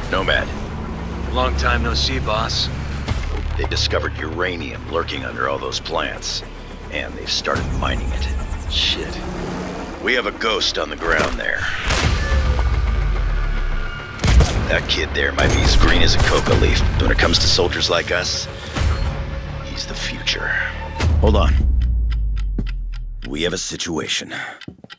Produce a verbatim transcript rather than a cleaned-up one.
Nomad, Long time no see, boss. they discovered uranium lurking under all those plants. And they've started mining it. Shit. We have a ghost on the ground there. That kid there might be as green as a coca leaf, but when it comes to soldiers like us, he's the future. Hold on. We have a situation.